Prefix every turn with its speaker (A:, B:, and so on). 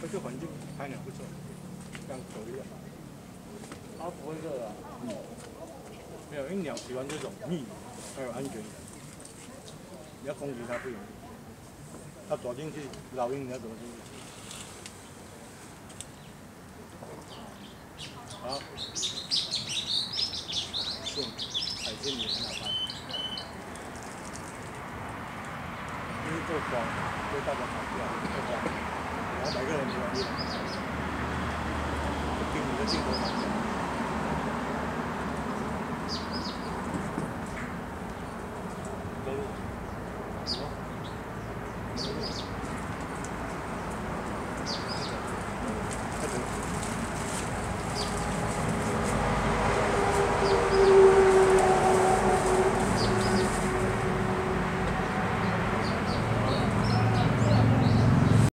A: 这环境拍鸟不错，这样走一点。
B: 它不会热啊。
A: 没有，因为鸟喜欢这种密，还有安全感。你要攻击它不容易，它躲进去，老鹰你要怎么进去？好，线，海鲜也很好看，因为做光，所以大家跑不了，做光，然后每个人都要练，盯你的镜头。